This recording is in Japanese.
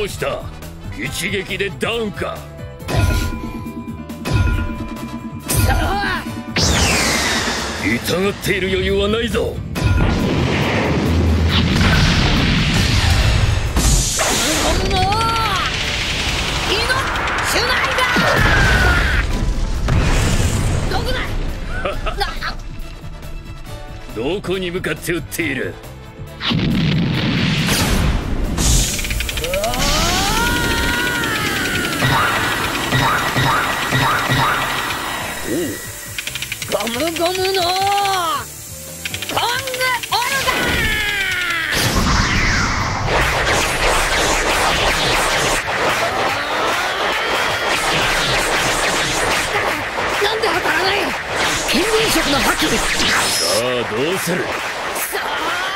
うした？一撃でダウンか。痛がっている余裕はないぞ。どこに向かって撃っている？ ゴムゴムのコングオルガなんで当たらない？近隣色の覇気。 さあどうする？ さあ